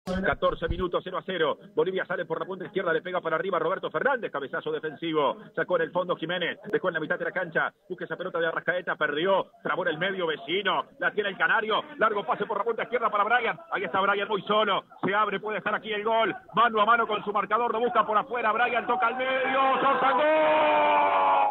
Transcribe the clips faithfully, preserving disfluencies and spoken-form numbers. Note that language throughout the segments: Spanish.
catorce minutos, cero a cero. Bolivia sale por la punta izquierda, le pega para arriba Roberto Fernández, cabezazo defensivo. Sacó en el fondo Jiménez, dejó en la mitad de la cancha. Busca esa pelota de Arrascaeta, perdió. Trabó en el medio Vecino, la tiene el Canario. Largo pase por la punta izquierda para Brian. Ahí está Brian muy solo. Se abre, puede estar aquí el gol. Mano a mano con su marcador, lo busca por afuera. Brian toca al medio. ¡Sosa, gol!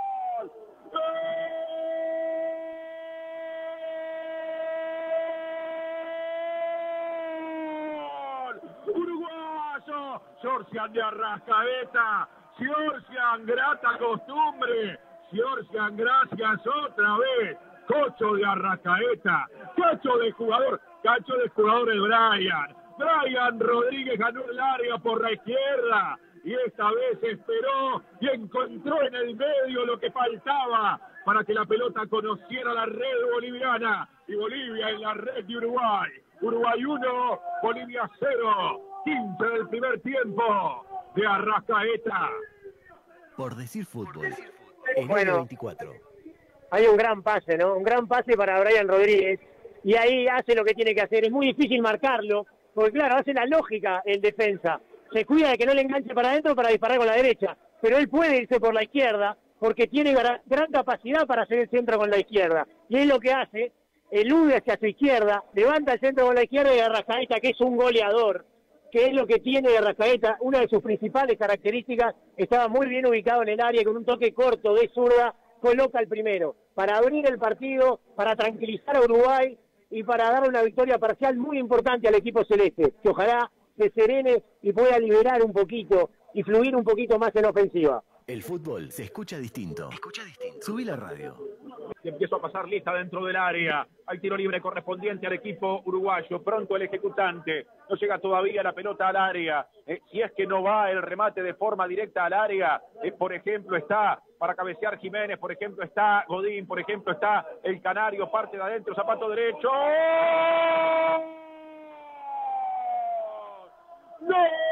Georgian de Arrascaeta, Georgian, grata costumbre, Georgian, gracias otra vez, Cocho de Arrascaeta, cacho de jugador, cacho de jugador de Brian, Brian Rodríguez ganó el área por la izquierda, y esta vez esperó y encontró en el medio lo que faltaba para que la pelota conociera la red boliviana, y Bolivia en la red de Uruguay, Uruguay uno, Bolivia cero. quince del primer tiempo de Arrascaeta. Por decir fútbol, en bueno, veinticuatro. Hay un gran pase, ¿no? Un gran pase para Brian Rodríguez. Y ahí hace lo que tiene que hacer. Es muy difícil marcarlo, porque claro, hace la lógica el defensa. Se cuida de que no le enganche para adentro para disparar con la derecha. Pero él puede irse por la izquierda, porque tiene gran, gran capacidad para hacer el centro con la izquierda. Y es lo que hace, elude hacia su izquierda, levanta el centro con la izquierda y Arrascaeta, que es un goleador, que es lo que tiene de Arrascaeta, una de sus principales características, estaba muy bien ubicado en el área, con un toque corto de zurda, coloca el primero, para abrir el partido, para tranquilizar a Uruguay y para dar una victoria parcial muy importante al equipo celeste, que ojalá se serene y pueda liberar un poquito y fluir un poquito más en ofensiva. El fútbol se escucha distinto. Escucha distinto. Subí la radio. Y empiezo a pasar lista dentro del área. Hay tiro libre correspondiente al equipo uruguayo. Pronto el ejecutante. No llega todavía la pelota al área. Eh, si es que no va el remate de forma directa al área, eh, por ejemplo, está para cabecear Jiménez, por ejemplo, está Godín, por ejemplo, está el Canario, parte de adentro, zapato derecho. ¡No!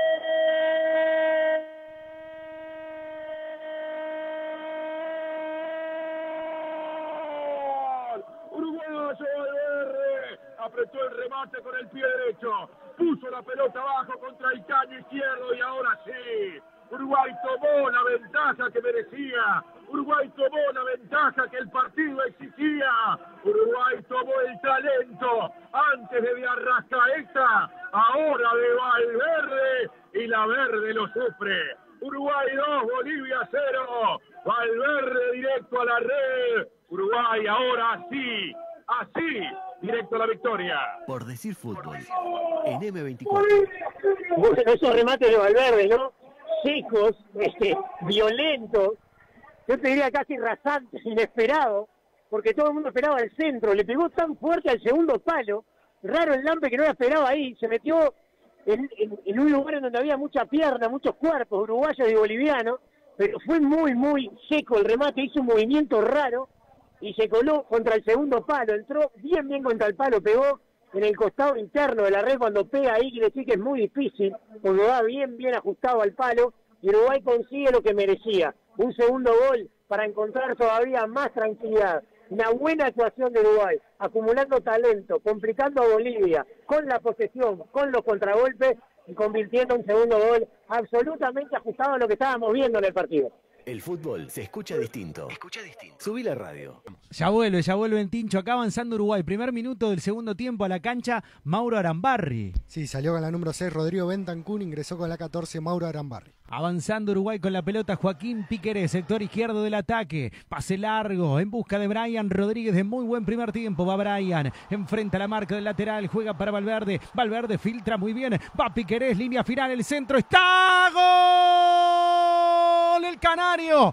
Apretó el remate con el pie derecho, puso la pelota abajo contra el caño izquierdo y ahora sí, Uruguay tomó la ventaja que merecía, Uruguay tomó la ventaja que el partido exigía, Uruguay tomó el talento antes de, de Arrascaeta, ahora de Valverde y la Verde lo sufre. Uruguay dos, Bolivia cero, Valverde directo a la red, Uruguay ahora sí, así, directo a la victoria. Por decir fútbol, en eme veinticuatro. Bueno, esos remates de Valverde, ¿no? Secos, este, violentos, yo te diría casi rasantes, inesperados, porque todo el mundo esperaba el centro, le pegó tan fuerte al segundo palo, raro el Lampe que no la esperaba ahí, se metió en, en, en un lugar en donde había mucha pierna, muchos cuerpos uruguayos y bolivianos, pero fue muy, muy seco el remate, hizo un movimiento raro, y se coló contra el segundo palo, entró bien bien contra el palo, pegó en el costado interno de la red, cuando pega ahí quiere decir que es muy difícil, cuando va bien bien ajustado al palo, y Uruguay consigue lo que merecía, un segundo gol para encontrar todavía más tranquilidad, una buena actuación de Uruguay, acumulando talento, complicando a Bolivia, con la posesión, con los contragolpes, y convirtiendo un segundo gol absolutamente ajustado a lo que estábamos viendo en el partido. El fútbol se escucha distinto. Escucha distinto. Subí la radio. Ya vuelve, ya vuelve en Tincho. Acá avanzando Uruguay. Primer minuto del segundo tiempo a la cancha, Mauro Arambarri. Sí, salió con la número seis, Rodrigo Bentancur, ingresó con la catorce, Mauro Arambarri. Avanzando Uruguay con la pelota, Joaquín Piquerés, sector izquierdo del ataque. Pase largo en busca de Brian Rodríguez de muy buen primer tiempo. Va Brian, enfrenta la marca del lateral, juega para Valverde. Valverde filtra muy bien. Va Piquerés, línea final, el centro. ¡Está! ¡Gol! El Canario.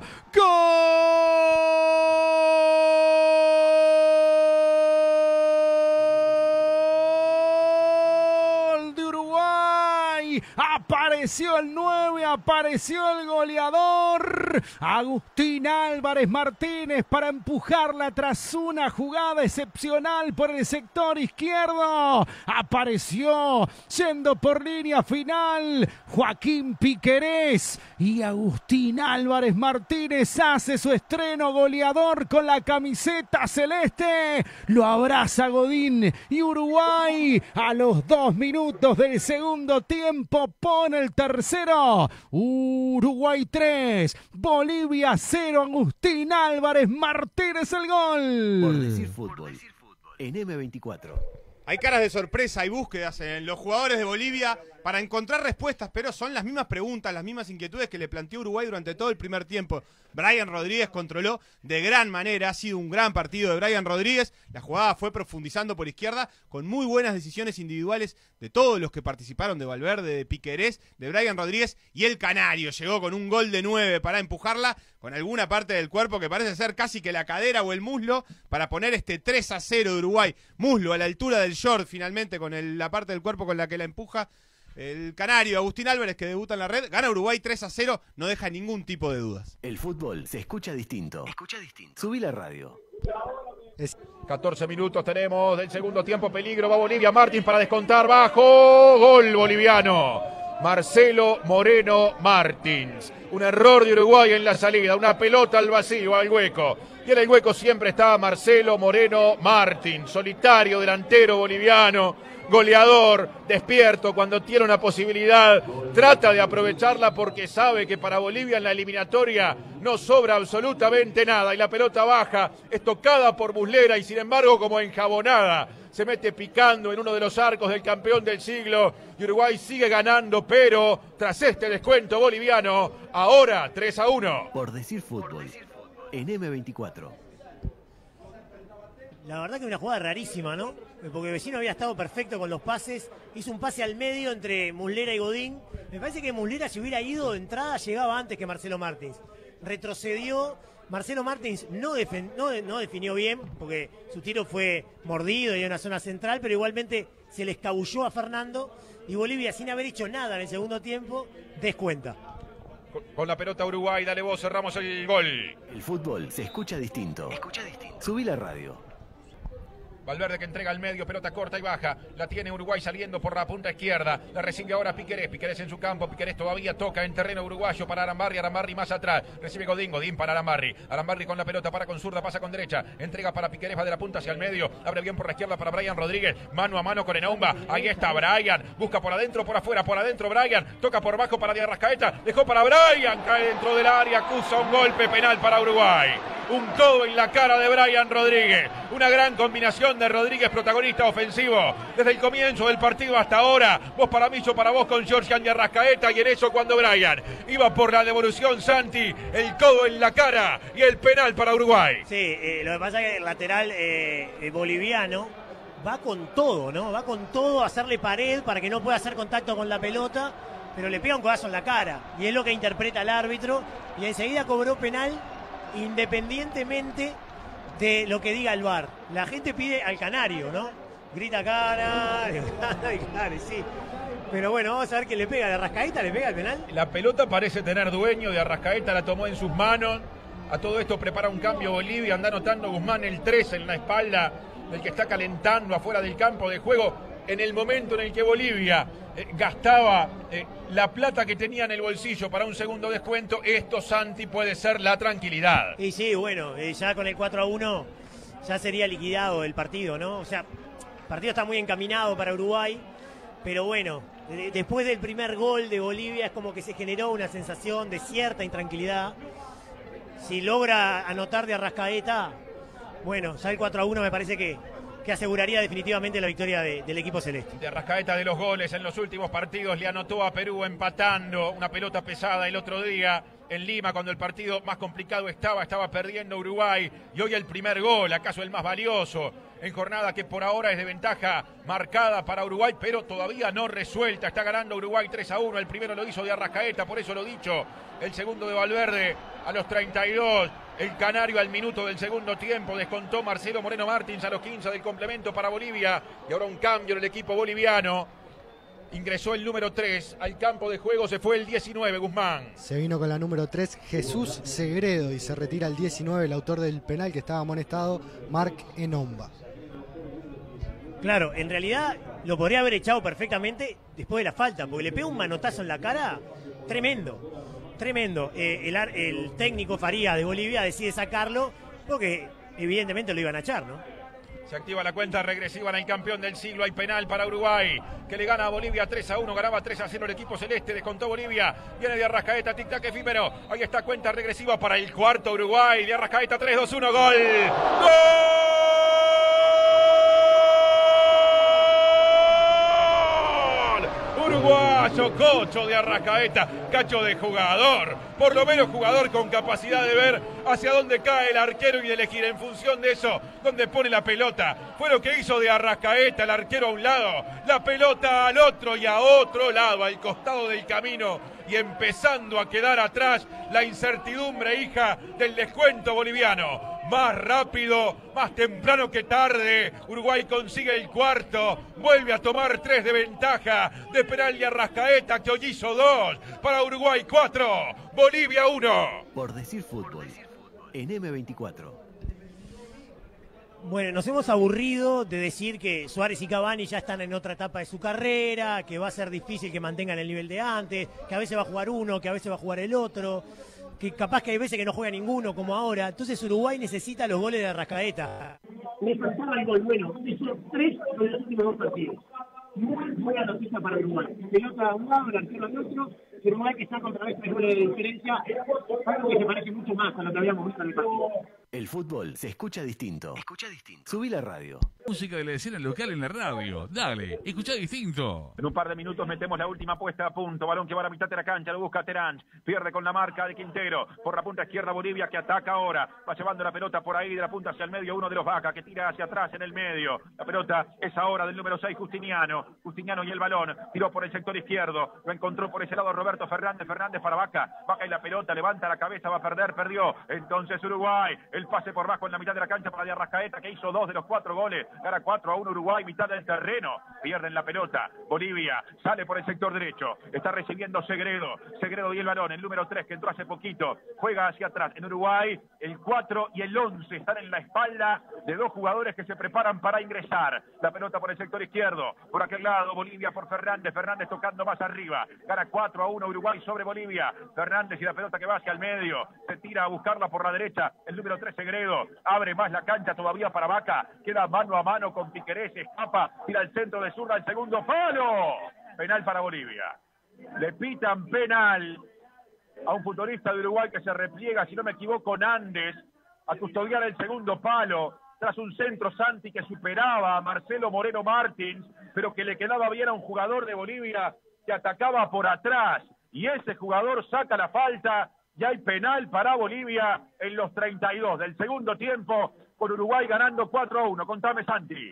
¡Gol! De Uruguay. Uruguay. Apareció el nueve, apareció el goleador. Agustín Álvarez Martínez para empujarla tras una jugada excepcional por el sector izquierdo. Apareció yendo por línea final Joaquín Piquerés y Agustín Álvarez Martínez hace su estreno goleador con la camiseta celeste. Lo abraza Godín y Uruguay a los dos minutos del segundo tiempo pone el tercero. Uruguay tres, Bolivia cero. Agustín Álvarez Martínez el gol. Por decir fútbol, en eme veinticuatro. Hay caras de sorpresa y búsquedas en los jugadores de Bolivia para encontrar respuestas, pero son las mismas preguntas, las mismas inquietudes que le planteó Uruguay durante todo el primer tiempo. Brian Rodríguez controló de gran manera, ha sido un gran partido de Brian Rodríguez. La jugada fue profundizando por izquierda con muy buenas decisiones individuales de todos los que participaron, de Valverde, de Piquerés, de Brian Rodríguez, y el Canario llegó con un gol de nueve para empujarla con alguna parte del cuerpo que parece ser casi que la cadera o el muslo para poner este tres a cero de Uruguay. Muslo a la altura del short finalmente con el, la parte del cuerpo con la que la empuja el Canario, Agustín Álvarez, que debuta en la red. Gana Uruguay tres a cero, no deja ningún tipo de dudas. El fútbol se escucha distinto. Escucha distinto. Subí la radio. catorce minutos tenemos del segundo tiempo. Peligro, va Bolivia. Martín para descontar. Bajo. Gol boliviano. Marcelo Moreno Martins. Un error de Uruguay en la salida. Una pelota al vacío, al hueco. Y en el hueco siempre está Marcelo Moreno Martins. Solitario, delantero boliviano. Goleador, despierto cuando tiene una posibilidad, trata de aprovecharla porque sabe que para Bolivia en la eliminatoria no sobra absolutamente nada y la pelota baja, es tocada por Muslera y sin embargo como enjabonada, se mete picando en uno de los arcos del campeón del siglo y Uruguay sigue ganando, pero tras este descuento boliviano, ahora tres a uno. Por decir fútbol, en eme veinticuatro. La verdad que una jugada rarísima, ¿no? Porque Vecino había estado perfecto con los pases, hizo un pase al medio entre Muslera y Godín. Me parece que Muslera, si hubiera ido de entrada, llegaba antes que Marcelo Martins. Retrocedió, Marcelo Martins no, defen no, no definió bien, porque su tiro fue mordido y en una zona central, pero igualmente se le escabulló a Fernando y Bolivia, sin haber hecho nada en el segundo tiempo, descuenta. Con, con la pelota Uruguay, dale vos, cerramos el gol. El fútbol se escucha distinto. Escucha distinto. Subí la radio. Valverde que entrega al medio, pelota corta y baja, la tiene Uruguay saliendo por la punta izquierda, la recibe ahora Piquerés, Piquerés en su campo, Piquerés todavía toca en terreno uruguayo para Arambarri, Arambarri más atrás, recibe Godín, Godín para Arambarri, Arambarri con la pelota para con zurda, pasa con derecha, entrega para Piquerés, va de la punta hacia el medio, abre bien por la izquierda para Brian Rodríguez, mano a mano con Enaumba, ahí está Brian, busca por adentro, por afuera, por adentro Brian, toca por bajo para Di Arrascaeta, dejó para Brian, cae dentro del área, acusa un golpe penal para Uruguay. Un codo en la cara de Brian Rodríguez. Una gran combinación de Rodríguez, protagonista ofensivo. Desde el comienzo del partido hasta ahora. Vos para mí, yo para vos con Georgian y Arrascaeta. Y en eso cuando Brian iba por la devolución, Santi, el codo en la cara y el penal para Uruguay. Sí, eh, lo que pasa es que el lateral eh, boliviano va con todo, ¿no? Va con todo a hacerle pared para que no pueda hacer contacto con la pelota. Pero le pega un codazo en la cara. Y es lo que interpreta el árbitro. Y enseguida cobró penal, independientemente de lo que diga el V A R. La gente pide al Canario, ¿no? Grita Canario, Canario, sí. Pero bueno, vamos a ver qué le pega. ¿De Arrascaeta le pega el penal? La pelota parece tener dueño, de Arrascaeta la tomó en sus manos. A todo esto prepara un cambio Bolivia, anda anotando Guzmán el tres en la espalda del que está calentando afuera del campo de juego. En el momento en el que Bolivia eh, gastaba eh, la plata que tenía en el bolsillo para un segundo descuento, esto, Santi, puede ser la tranquilidad. Y sí, bueno, eh, ya con el cuatro a uno ya sería liquidado el partido, ¿no? O sea, el partido está muy encaminado para Uruguay, pero bueno, eh, después del primer gol de Bolivia es como que se generó una sensación de cierta intranquilidad. Si logra anotar de Arrascaeta, bueno, ya el cuatro a uno me parece que... que aseguraría definitivamente la victoria de, del equipo celeste. De Arrascaeta de los goles en los últimos partidos le anotó a Perú empatando una pelota pesada el otro día en Lima cuando el partido más complicado estaba, estaba perdiendo Uruguay y hoy el primer gol, acaso el más valioso en jornada que por ahora es de ventaja marcada para Uruguay, pero todavía no resuelta, está ganando Uruguay tres a uno, el primero lo hizo de Arrascaeta, por eso lo dicho, el segundo de Valverde a los treinta y dos, el Canario al minuto del segundo tiempo, descontó Marcelo Moreno Martins a los quince del complemento para Bolivia y ahora un cambio en el equipo boliviano. Ingresó el número tres al campo de juego, se fue el diecinueve, Guzmán. Se vino con la número tres, Jesús Segredo, y se retira el diecinueve, el autor del penal que estaba amonestado, Marc Enomba. Claro, en realidad lo podría haber echado perfectamente después de la falta, porque le pega un manotazo en la cara tremendo, tremendo. Eh, el, el técnico Faría de Bolivia decide sacarlo porque evidentemente lo iban a echar, ¿no? Se activa la cuenta regresiva en el campeón del siglo. Hay penal para Uruguay, que le gana a Bolivia tres a uno. Ganaba tres a cero el equipo celeste. Descontó Bolivia. Viene de Arrascaeta, tic-tac efímero. Ahí está cuenta regresiva para el cuarto Uruguay. De Arrascaeta, tres dos uno. ¡Gol! ¡Gol! Uruguayo, Cocho de Arrascaeta, cacho de jugador, por lo menos jugador con capacidad de ver hacia dónde cae el arquero y de elegir en función de eso dónde pone la pelota. Fue lo que hizo de Arrascaeta, el arquero a un lado, la pelota al otro y a otro lado, al costado del camino, y empezando a quedar atrás la incertidumbre hija del descuento boliviano. Más rápido, más temprano que tarde, Uruguay consigue el cuarto, vuelve a tomar tres de ventaja de penal de Arrascaeta, que hoy hizo dos, para Uruguay cuatro, Bolivia uno. Por decir fútbol, en eme veinticuatro. Bueno, nos hemos aburrido de decir que Suárez y Cavani ya están en otra etapa de su carrera, que va a ser difícil que mantengan el nivel de antes, que a veces va a jugar uno, que a veces va a jugar el otro, que capaz que hay veces que no juega ninguno como ahora. Entonces Uruguay necesita los goles de Arrascaeta. Me faltaba el gol, bueno, hizo tres de los últimos dos partidos. Muy buena noticia para Uruguay. Pelota a un lado, el arquero al otro. Uruguay que está contra vez tres goles de diferencia, algo que se parece mucho más a lo que habíamos visto en el partido. El fútbol se escucha distinto. Escucha distinto. Subí la radio. Música de la escena local en la radio. Dale, escucha distinto. En un par de minutos metemos la última puesta a punto. Balón que va a la mitad de la cancha, lo busca Terán. Pierde con la marca de Quintero. Por la punta izquierda Bolivia, que ataca ahora. Va llevando la pelota por ahí de la punta hacia el medio. Uno de los Vaca que tira hacia atrás en el medio. La pelota es ahora del número seis, Justiniano. Justiniano y el balón. Tiró por el sector izquierdo. Lo encontró por ese lado Roberto Fernández. Fernández para Vaca. Vaca y la pelota. Levanta la cabeza. Va a perder. Perdió. Entonces Uruguay. El pase por bajo en la mitad de la cancha para de Arrascaeta, que hizo dos de los cuatro goles. Gana cuatro a uno Uruguay, mitad del terreno. Pierden la pelota. Bolivia sale por el sector derecho. Está recibiendo Segredo. Segredo y el balón. El número tres que entró hace poquito. Juega hacia atrás. En Uruguay, el cuatro y el once están en la espalda de dos jugadores que se preparan para ingresar. La pelota por el sector izquierdo. Por aquel lado, Bolivia por Fernández. Fernández tocando más arriba. Gana cuatro a uno Uruguay sobre Bolivia. Fernández y la pelota que va hacia el medio. Se tira a buscarla por la derecha. El número tres, Segredo. Abre más la cancha todavía para Vaca. Queda mano a mano con Piquerés. Escapa. Tira al centro de zurda. El segundo palo. Penal para Bolivia. Le pitan penal a un futbolista de Uruguay que se repliega, si no me equivoco, Nández, a custodiar el segundo palo. Tras un centro Santi que superaba a Marcelo Moreno Martins, pero que le quedaba bien a un jugador de Bolivia que atacaba por atrás. Y ese jugador saca la falta. Y hay penal para Bolivia en los treinta y dos del segundo tiempo, con Uruguay ganando cuatro a uno. Contame, Santi.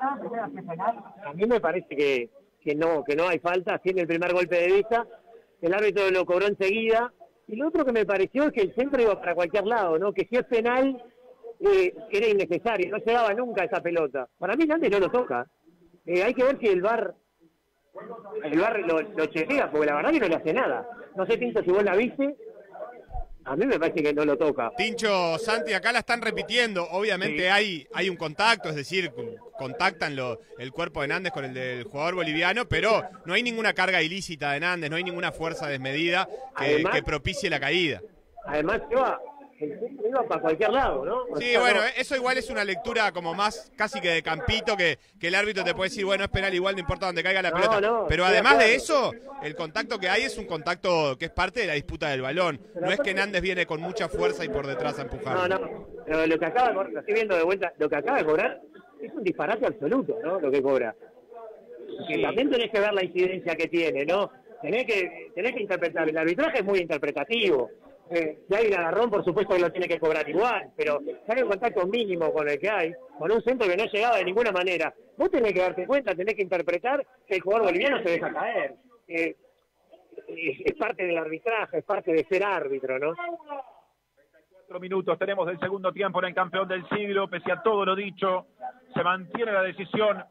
A mí me parece que, que no que no hay falta. Tiene el primer golpe de vista. El árbitro lo cobró enseguida. Y lo otro que me pareció es que el centro iba para cualquier lado, ¿no? Que si es penal, eh, era innecesario. No llegaba nunca esa pelota. Para mí, Nández no lo toca. Eh, hay que ver si el V A R el V A R lo, lo chequea, porque la verdad que no le hace nada. No sé, Tinto, si vos la viste. A mí me parece que no lo toca. Tincho, Santi, acá la están repitiendo. Obviamente sí. hay, hay un contacto, es decir, contactan lo, el cuerpo de Nández con el del jugador boliviano, pero no hay ninguna carga ilícita de Nández, no hay ninguna fuerza desmedida que, además, que propicie la caída. Además, iba, el centro iba para cualquier lado, ¿no? O sí, sea, bueno, no. eso igual es una lectura como más casi que de campito, que, que el árbitro te puede decir, bueno, es penal igual, no importa dónde caiga la no, pelota. No, pero además de eso, el contacto que hay es un contacto que es parte de la disputa del balón. Pero no es que Nández viene con mucha fuerza y por detrás a empujar. No, no, pero lo que acaba de cobrar, lo estoy viendo de vuelta, lo que acaba de cobrar es un disparate absoluto, ¿no? Lo que cobra. Sí. Que también tenés que ver la incidencia que tiene, ¿no? Tenés que, tenés que interpretar. El arbitraje es muy interpretativo. Eh, si hay un agarrón, por supuesto que lo tiene que cobrar igual, pero si hay un contacto mínimo con el que hay, con un centro que no llegaba de ninguna manera, vos tenés que darte cuenta, tenés que interpretar que el jugador boliviano se deja caer. Eh, es, es parte del arbitraje, es parte de ser árbitro, ¿no? Cuatro minutos tenemos del segundo tiempo en el campeón del siglo. Pese a todo lo dicho, se mantiene la decisión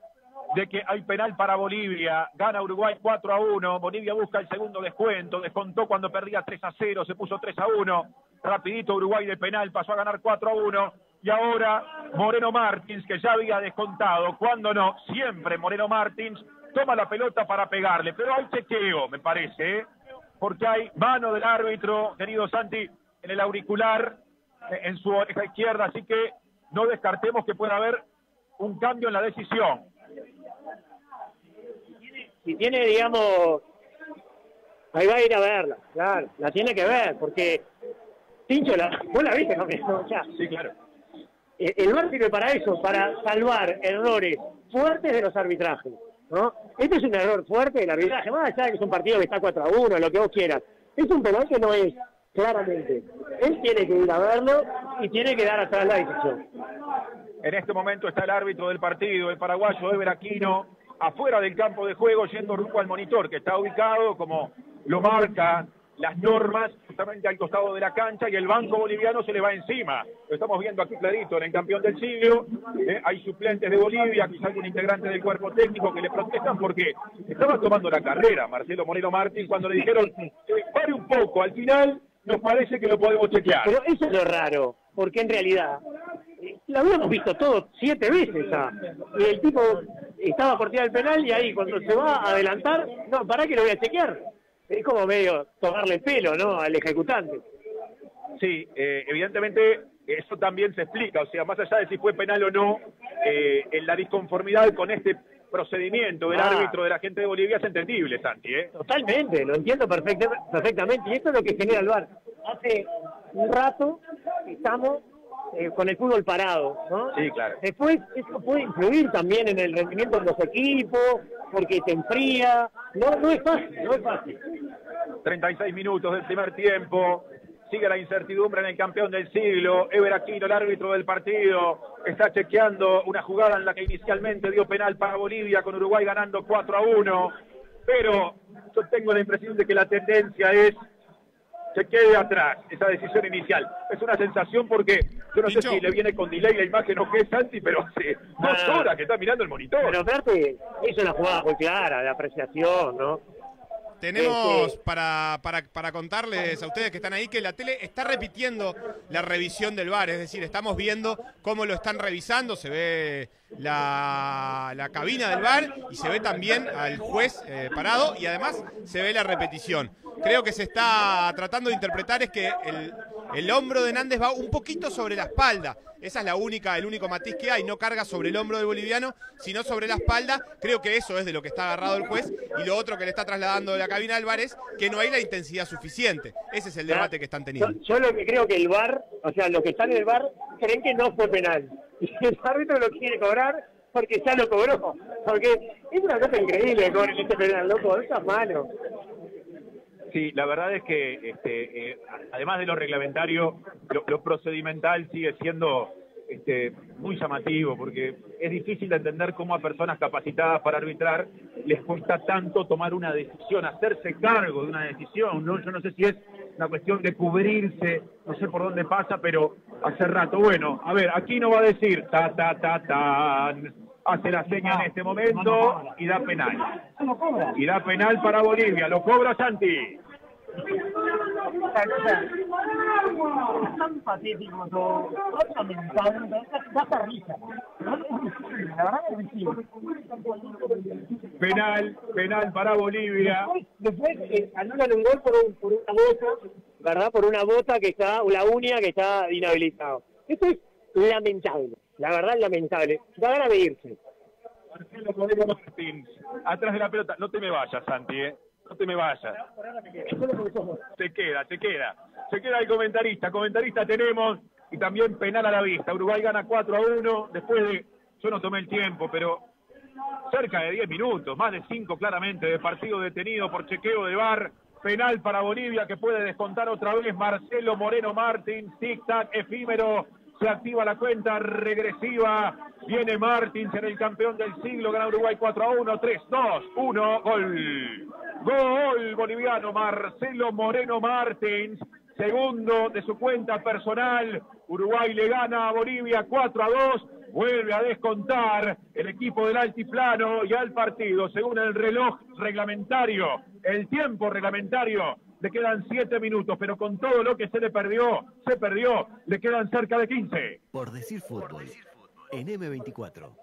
de que hay penal para Bolivia. Gana Uruguay cuatro a uno. Bolivia busca el segundo descuento. Descontó cuando perdía tres a cero. Se puso tres a uno. Rapidito Uruguay de penal. Pasó a ganar cuatro a uno. Y ahora Moreno Martins, que ya había descontado. Cuando no, siempre Moreno Martins toma la pelota para pegarle. Pero hay chequeo, me parece, ¿eh? Porque hay mano del árbitro, querido Santi, en el auricular, en su oreja izquierda. Así que no descartemos que pueda haber un cambio en la decisión. Si tiene, digamos, ahí va a ir a verla, claro, la tiene que ver, porque Tincho, la, vos la viste, ¿no? O sea, sí, claro. El, el V A R sirve para eso, para salvar errores fuertes de los arbitrajes, ¿no? Este es un error fuerte del arbitraje, más allá de que es un partido que está cuatro a uno, lo que vos quieras. Es un penal que no es, claramente. Él tiene que ir a verlo y tiene que dar atrás la decisión. En este momento está el árbitro del partido, el paraguayo Ever Aquino, afuera del campo de juego, yendo rumbo al monitor, que está ubicado como lo marca las normas, justamente al costado de la cancha, y el banco boliviano se le va encima. Lo estamos viendo aquí clarito en el campeón del siglo. Eh, hay suplentes de Bolivia, quizá algún integrante del cuerpo técnico que le protestan porque estaba tomando la carrera Marcelo Moreno Martín cuando le dijeron eh, pare un poco, al final nos parece que lo podemos chequear. Pero eso es lo raro, porque en realidad lo habíamos visto todo siete veces ya. Y el tipo estaba por tirar el penal y ahí cuando se va a adelantar, no, ¿para qué lo voy a chequear? Es como medio tomarle el pelo, ¿no? Al ejecutante. Sí, eh, evidentemente eso también se explica, o sea, más allá de si fue penal o no, eh, en la disconformidad con este procedimiento del ah. árbitro de la gente de Bolivia es entendible, Santi, ¿eh? Totalmente, lo entiendo perfecta, perfectamente, y esto es lo que genera el V A R. Hace un rato estamos eh, con el fútbol parado, ¿no? Sí, claro. Después eso puede influir también en el rendimiento de los equipos, porque te enfría, no, no es fácil, no es fácil. treinta y seis minutos del primer tiempo, sigue la incertidumbre en el campeón del siglo. Ever Aquino, el árbitro del partido, está chequeando una jugada en la que inicialmente dio penal para Bolivia, con Uruguay ganando cuatro a uno, pero yo tengo la impresión de que la tendencia es se quede atrás, esa decisión inicial. Es una sensación porque yo no Pincho. sé si le viene con delay la imagen o qué es, Santi, pero hace dos ah, horas que está mirando el monitor. Pero aparte, es una jugada muy clara de apreciación, ¿no? Tenemos este... para, para, para contarles a ustedes que están ahí que la tele está repitiendo la revisión del V A R, es decir, estamos viendo cómo lo están revisando, se ve la, la cabina del V A R y se ve también al juez eh, parado y además se ve la repetición. Creo que se está tratando de interpretar es que el, el hombro de Nández va un poquito sobre la espalda. Esa es la única, el único matiz que hay, no carga sobre el hombro del boliviano, sino sobre la espalda. Creo que eso es de lo que está agarrado el juez. Y lo otro que le está trasladando de la cabina del V A R es que no hay la intensidad suficiente. Ese es el debate que están teniendo. Yo, yo lo que creo que el V A R, o sea, los que están en el V A R, creen que no fue penal. Y el árbitro lo quiere cobrar porque ya lo cobró. Porque es una cosa increíble que cobren este penal, loco, de esas manos. Sí, la verdad es que este, eh, además de lo reglamentario, lo, lo procedimental sigue siendo este, muy llamativo, porque es difícil de entender cómo a personas capacitadas para arbitrar les cuesta tanto tomar una decisión, hacerse cargo de una decisión, ¿no? Yo no sé si es una cuestión de cubrirse, no sé por dónde pasa, pero hace rato. Bueno, a ver, aquí no va a decir ta, ta, ta, ta. Hace la seña en este momento y da penal. Y da penal para Bolivia. Lo cobra Santi. Es tan patético todo. Otra mental, da risa. La verdad es ridículo. Penal, penal para Bolivia. Después, después eh, anulan un gol por, un, por una bota, ¿verdad? Por una bota que está, la uña que está inhabilitado. Esto es lamentable. La verdad es lamentable. Da ganas de irse. Marcelo Moreno Martins, atrás de la pelota. No te me vayas, Santi, ¿eh? No te me vayas. Se queda, se queda. Se queda el comentarista. Comentarista tenemos y también penal a la vista. Uruguay gana cuatro a uno. Después de, yo no tomé el tiempo, pero cerca de diez minutos, más de cinco claramente, de partido detenido por chequeo de V A R. Penal para Bolivia que puede descontar otra vez Marcelo Moreno Martins. Tic-tac efímero. Se activa la cuenta regresiva. Viene Martins en el campeón del siglo. Gana Uruguay cuatro a uno. tres, dos, uno. Gol. Gol boliviano. Marcelo Moreno Martins. segundo de su cuenta personal. Uruguay le gana a Bolivia cuatro a dos. Vuelve a descontar el equipo del altiplano y al partido, según el reloj reglamentario, el tiempo reglamentario, le quedan siete minutos, pero con todo lo que se le perdió, se perdió, le quedan cerca de quince. Por decir fútbol, en eme veinticuatro.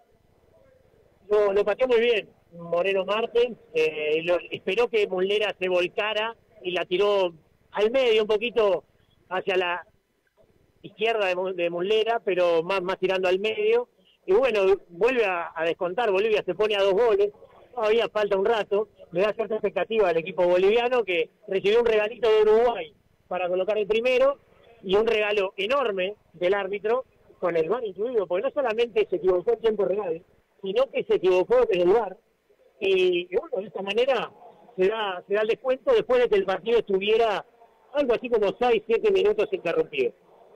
Lo, lo pateó muy bien Moreno Martins, eh, lo, esperó que Muslera se volcara y la tiró al medio, un poquito hacia la izquierda de, de Muslera, pero más, más tirando al medio. Y bueno, vuelve a, a descontar, Bolivia se pone a dos goles, todavía falta un rato, le da cierta expectativa al equipo boliviano que recibió un regalito de Uruguay para colocar el primero y un regalo enorme del árbitro con el V A R incluido, porque no solamente se equivocó en tiempo real, sino que se equivocó en el V A R. Y, y bueno, de esta manera se da, se da el descuento después de que el partido estuviera algo así como seis, siete minutos interrumpido.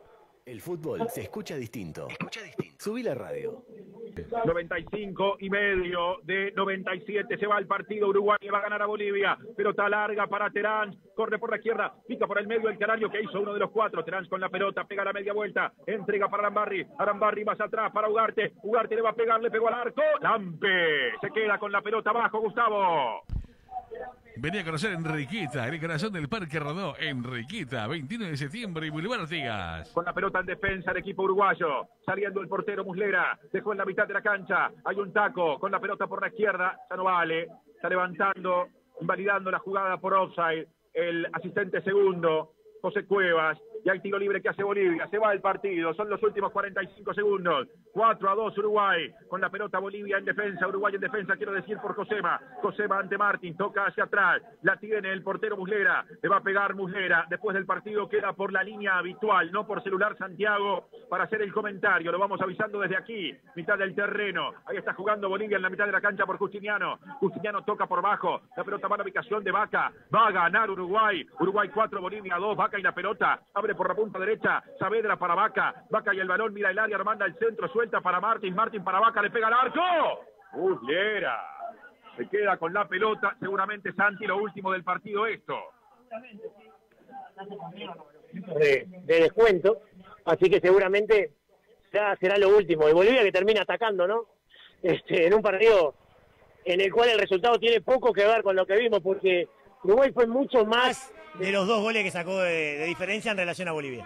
El fútbol se escucha distinto. Escucha distinto. Subí la radio. noventa y cinco y medio de noventa y siete, se va el partido. Uruguay va a ganar a Bolivia, pelota larga para Terán, corre por la izquierda, pica por el medio el canario que hizo uno de los cuatro. Terán con la pelota, pega la media vuelta, entrega para Arambarri, Arambarri más atrás para Ugarte, Ugarte le va a pegar, le pegó al arco, Lampe se queda con la pelota abajo. Gustavo. Venía a conocer Enriqueta, el corazón del Parque Rodó. Enriqueta, veintiuno de septiembre y Boulevard Artigas. Con la pelota en defensa el equipo uruguayo, saliendo el portero Muslera, dejó en la mitad de la cancha, hay un taco, con la pelota por la izquierda, ya no vale, está levantando, invalidando la jugada por offside, el asistente segundo, José Cuevas, y hay tiro libre que hace Bolivia, se va el partido, son los últimos cuarenta y cinco segundos, cuatro a dos Uruguay, con la pelota Bolivia en defensa, Uruguay en defensa, quiero decir por Josema, Josema ante Martín, toca hacia atrás, la tiene el portero Muslera, le va a pegar Muslera, después del partido queda por la línea habitual, no por celular Santiago, para hacer el comentario, lo vamos avisando desde aquí, mitad del terreno, ahí está jugando Bolivia en la mitad de la cancha por Justiniano, Justiniano toca por bajo, la pelota va a la ubicación de Vaca, va a ganar Uruguay, Uruguay cuatro, Bolivia dos, Vaca y la pelota, abre por la punta derecha, Saavedra para Vaca, Vaca y el balón, mira el área, manda el centro, suelta para Martín, Martín para Vaca, le pega al arco, Muslera, se queda con la pelota, seguramente Santi, lo último del partido esto. De, de descuento, así que seguramente ya será lo último, y Bolivia que termina atacando, ¿no? Este, en un partido en el cual el resultado tiene poco que ver con lo que vimos, porque Uruguay fue mucho más de los dos goles que sacó de, de diferencia en relación a Bolivia.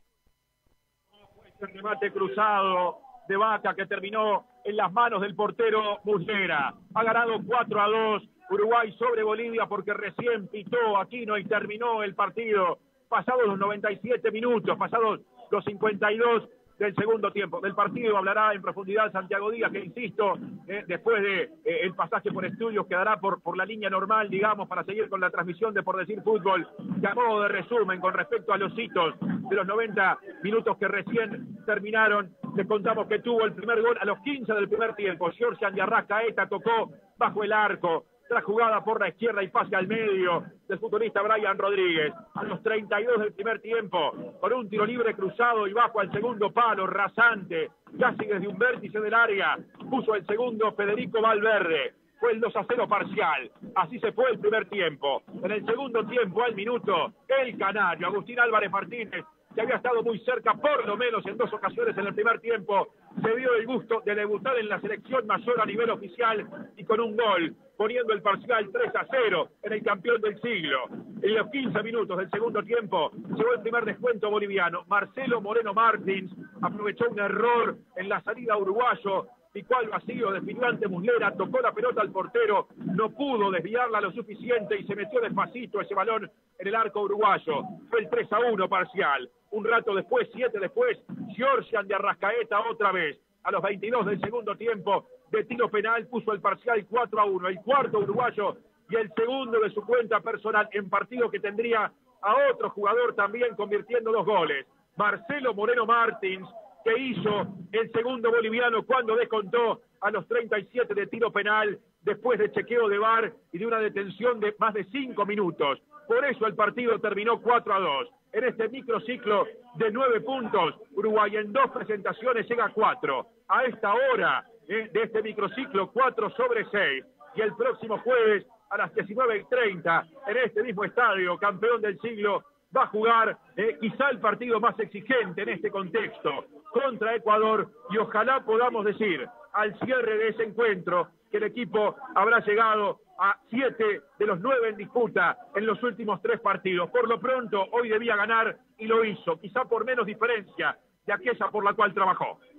El remate cruzado de Vaca que terminó en las manos del portero Muslera. Ha ganado cuatro a dos Uruguay sobre Bolivia porque recién pitó Aquino y terminó el partido. Pasados los noventa y siete minutos, pasados los cincuenta y dos del segundo tiempo. Del partido hablará en profundidad Santiago Díaz, que insisto, eh, después de eh, el pasaje por estudios quedará por, por la línea normal, digamos, para seguir con la transmisión de Por Decir Fútbol. Y a modo de resumen, con respecto a los hitos de los noventa minutos que recién terminaron, les contamos que tuvo el primer gol a los quince del primer tiempo. Georgian de Arrascaeta tocó bajo el arco, tras jugada por la izquierda y pase al medio del futbolista Brian Rodríguez. A los treinta y dos del primer tiempo, con un tiro libre cruzado y bajo al segundo palo, rasante, casi desde un vértice del área, puso el segundo Federico Valverde. Fue el dos a cero parcial. Así se fue el primer tiempo. En el segundo tiempo, al minuto, el canario Agustín Álvarez Martínez, que había estado muy cerca, por lo menos en dos ocasiones en el primer tiempo, se dio el gusto de debutar en la selección mayor a nivel oficial y con un gol, poniendo el parcial tres a cero en el campeón del siglo. En los quince minutos del segundo tiempo llegó el primer descuento boliviano. Marcelo Moreno Martins aprovechó un error en la salida uruguayo, picó al vacío, definió ante Muslera, tocó la pelota al portero, no pudo desviarla lo suficiente y se metió despacito ese balón en el arco uruguayo. Fue el tres a uno parcial. Un rato después, siete después, Georgian de Arrascaeta otra vez. A los veintidós del segundo tiempo, de tiro penal, puso el parcial cuatro a uno. El cuarto uruguayo y el segundo de su cuenta personal en partido que tendría a otro jugador también convirtiendo dos goles. Marcelo Moreno Martins, que hizo el segundo boliviano cuando descontó a los treinta y siete de tiro penal después de chequeo de V A R y de una detención de más de cinco minutos. Por eso el partido terminó cuatro a dos. En este microciclo de nueve puntos, Uruguay en dos presentaciones llega a cuatro. A esta hora eh, de este microciclo, cuatro sobre seis. Y el próximo jueves a las diecinueve y treinta, en este mismo estadio, campeón del siglo, va a jugar eh, quizá el partido más exigente en este contexto contra Ecuador, y ojalá podamos decir al cierre de ese encuentro que el equipo habrá llegado a siete de los nueve en disputa en los últimos tres partidos. Por lo pronto, hoy debía ganar y lo hizo, quizá por menos diferencia de aquella por la cual trabajó.